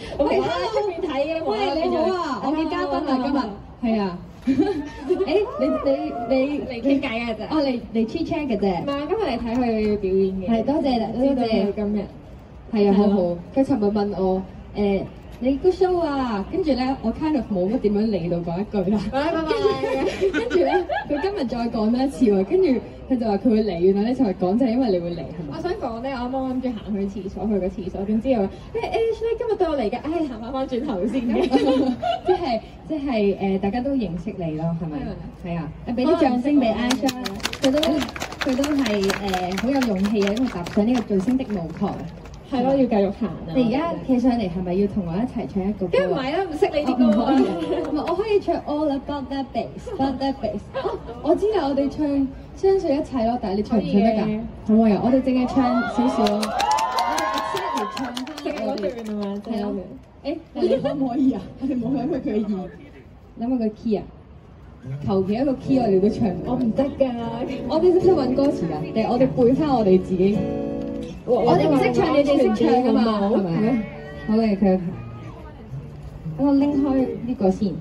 我喺出面睇嘅。 喂，你好啊，我嘅嘉賓啊，今日係啊。誒，你嚟傾偈嘅啫。 哦，嚟 chat chat 嘅啫。 唔係，今日嚟睇佢表演嘅。 係，多謝多謝今日。 係啊，好好。佢尋日問我你個 show 啊，跟住咧我 kind of 冇乜點樣理到嗰一句啦。 拜拜。 跟住咧，佢今日再講多一次喎，跟住佢就話佢會嚟，原來咧就係講就係因為你會嚟係咪？ 我想講咧，我啱啱諗住行去廁所，去個廁所，點知我今日對我嚟嘅，行翻轉頭先嘅。 即係大家都認識你咯，係咪？係啊，俾啲掌聲俾 Aisha， 佢都係好有勇氣嘅，因為踏上呢個巨星的舞台。 係咯，要繼續行啊！ 你而家企上嚟係咪要同我一齊唱一個歌？ 梗唔係啦，唔識你啲歌啊！ 我可以唱 All About That Bass。我知啦，我哋唱相信一切咯，但係你唱唔唱得㗎？可唔可以啊？我哋淨係唱少少咯。我哋 exactly 唱翻我哋係嘛？ 係咯。誒，你可唔可以啊？我哋冇諗過佢嘅意，諗下個 key 啊！求其一個 key 我哋都唱唔到。我唔得㗎。我哋識唔識揾歌詞㗎？定係我哋背翻我哋自己？我哋唔識唱，你哋識唱㗎嘛？係咪？好嘅，佢等我拎開呢個先。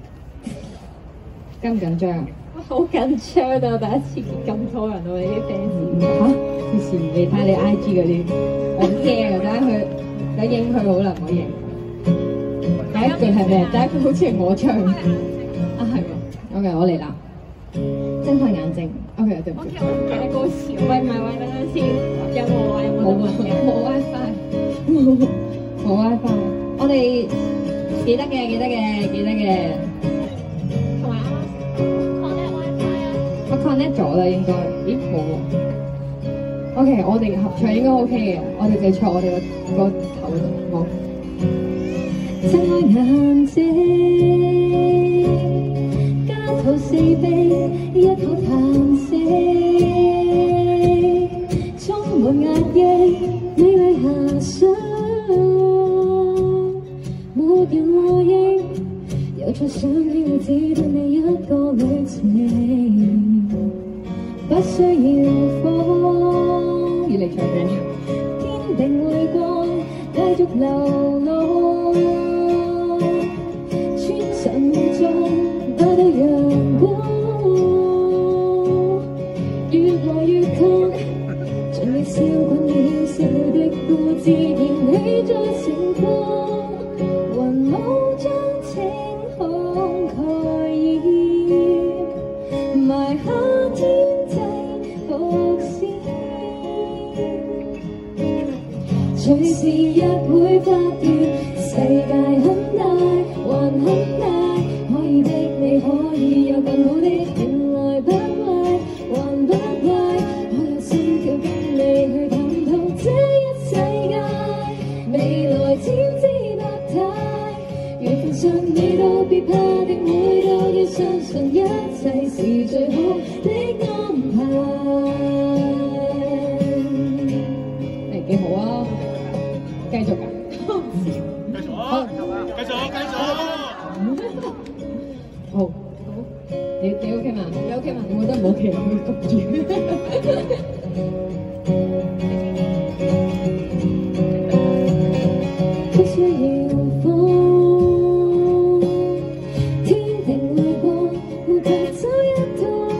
緊唔緊張？ 好緊張啊！第一次見咁多人喎，你啲 fans 嚇？以前你睇你 IG 嗰啲，我驚啊！等下佢，等影佢好啦，唔好影。第一句係咩？第一句好似係我唱。啊係喎。OK， 我嚟啦。睜開眼睛。OK， 對唔住。 我記得歌詞。喂，唔係喂，等陣先。有冇啊？ 冇 WiFi。冇 WiFi。我哋記得嘅。 同埋啱啱 connect WiFi 啊。 我 connect 咗啦，應該。咦，冇喎。OK， 我哋合唱應該 OK 嘅。我哋就坐我哋個頭度。好。睜開眼睛，家徒四壁，一口嘆息，充滿壓抑，美麗遐想，沒人和應，又再想要只對你一個旅程，不需要風，要嚟唱歌，天定會光，繼續流浪，穿上雨裝，帶到陽光，越來越近，像你笑滾了笑的故自然起在晴空，雲霧將晴空蓋掩，埋下天際伏線，隨時亦會發現世界很大，還很大，可以的你可以有更好的，原來不壞，還不壞，我有心跳跟你去探討這一世界，未來千姿百態，緣分上你都別怕的，每個要相信一切是最好的安排。幾好啊！繼續㗎。好，你 OK 嘛？你 OK 嘛？我覺得唔 OK，我要焗住。不需要風，天定會光，會攜走一趟，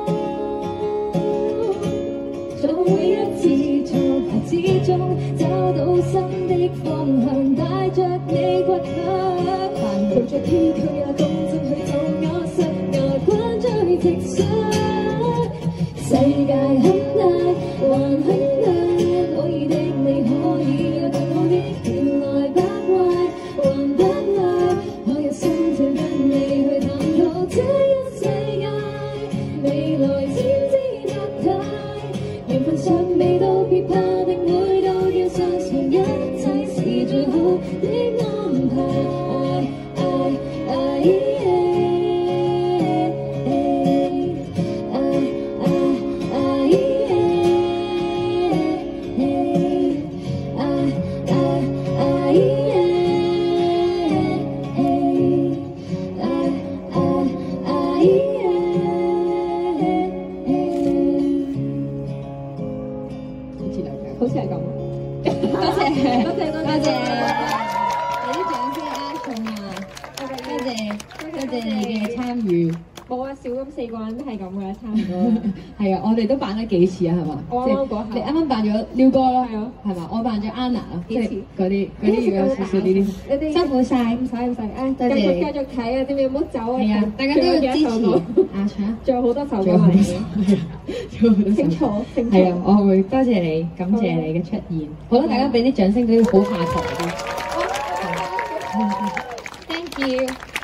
在每一次錯牌之中，找到新的方向，帶着你骨響，凡途着天卻也共振去做我實牙關最直想，世界很大，還很大，可以的你可以有更好的，原來不壞，還不壞，我有心跳跟你去探討這一世界，未來千姿百態，緣分尚未到別怕的，每都要相信一切是最好的安排。好似係咁，多謝。你啲謝你嘅參與。 冇啊，少咁4個人都係咁嘅，差唔多。 係啊，我哋都扮咗幾次啊，係嘛？ 我啱啱嗰下你啱啱扮咗廖哥啦， 係啊， 係嘛？我扮咗 Anna 咯，即係幾次嗰啲要有少少呢啲。 你哋辛苦晒， 唔使，啊， 多謝你繼續睇啊，知唔知唔好走啊？ 係啊，大家都要支持阿長， 仲有好多首歌仲有好多嚟係啊，仲有好多清首楚清楚。 係啊，我會多謝你，感謝你嘅出現。好啦，大家俾啲掌聲俾佢好下台啲。Thank you。